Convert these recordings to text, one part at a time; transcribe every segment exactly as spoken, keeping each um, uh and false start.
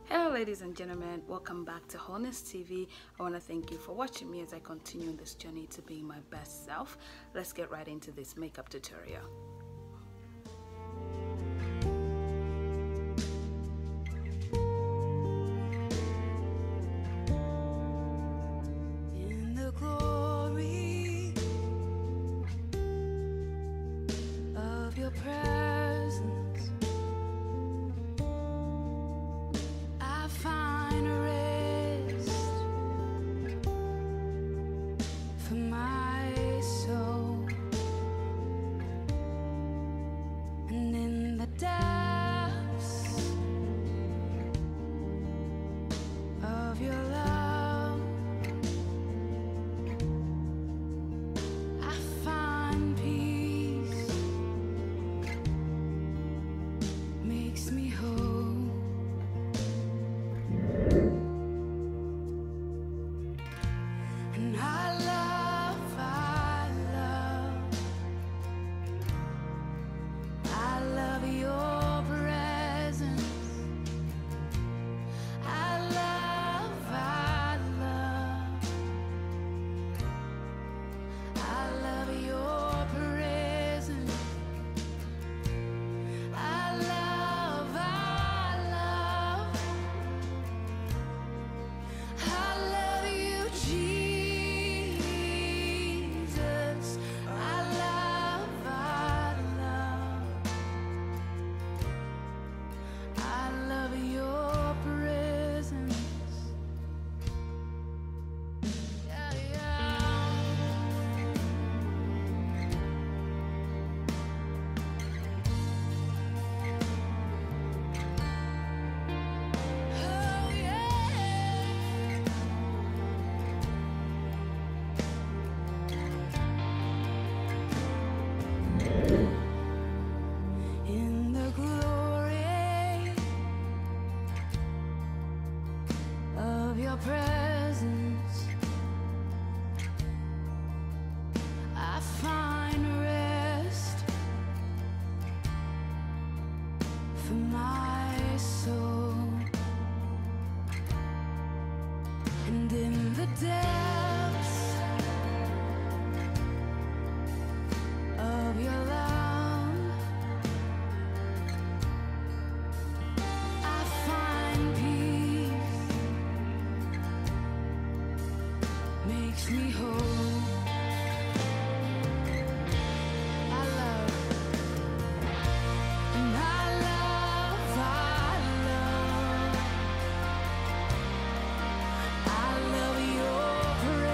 Hello ladies and gentlemen, welcome back to Wholeness T V. I want to thank you for watching me as I continue this journey to being my best self. Let's get right into this makeup tutorial. In the glory of your presence, I find rest for my soul, and in the depths of your love, I find peace, makes me whole. And I love, I love, I love your presence. I love, I love, I love your presence. I love, I love, I love you, Jesus. I love, I love, I love your presence. Yeah, yeah. Oh, yeah. In the glory of your presence, I find rest for my soul, and in the depths of your love, I find peace, makes me whole. I love, and I love, I love, I love your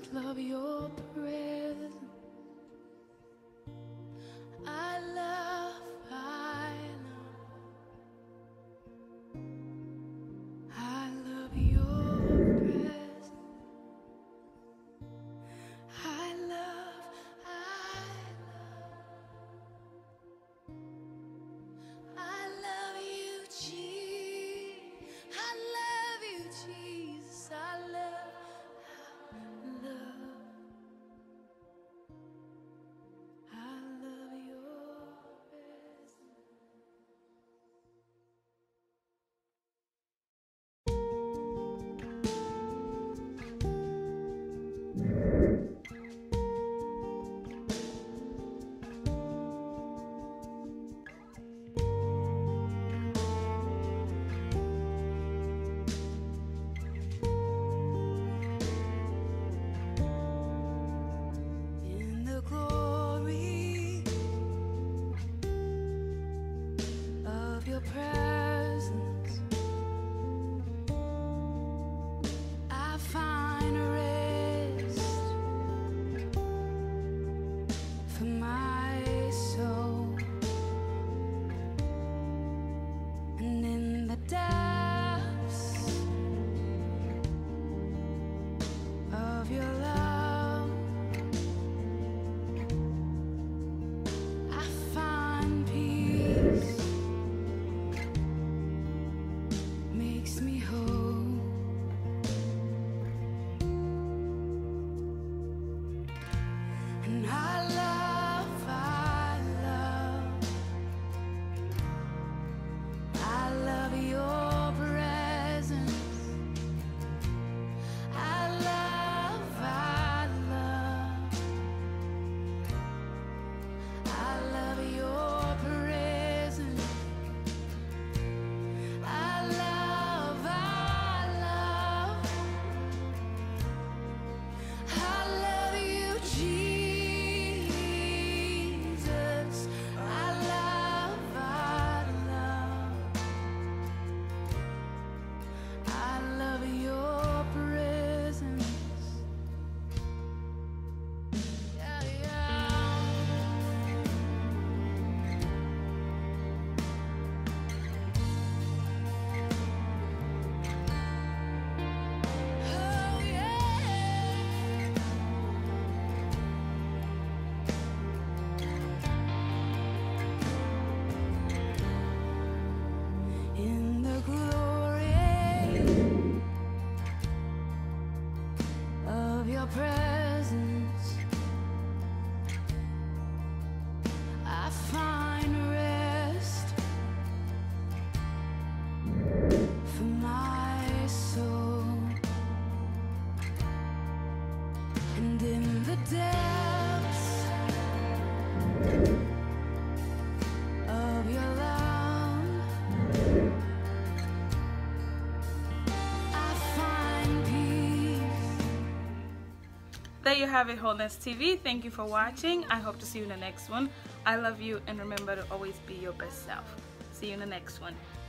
love your presence. I love, I love, I love your presence. I love, I love, I love you, Jesus. I love you, Jesus. I love, I love, I love your presence. In the glory of your presence, I find rest for my soul, and in the depths of your love, I find peace, makes me whole. And I love, I love, I love your presence. I love, I love, I love your presence. I love, I love, I love you, Jesus. I love, I love, I love your presence. Yeah, yeah. Oh, yeah. In the glory of your presence, I find rest for my soul, and in the depths of your love, I find peace. There you have it, Wholeness T V. Thank you for watching. I hope to see you in the next one. I love you, and remember to always be your best self. See you in the next one.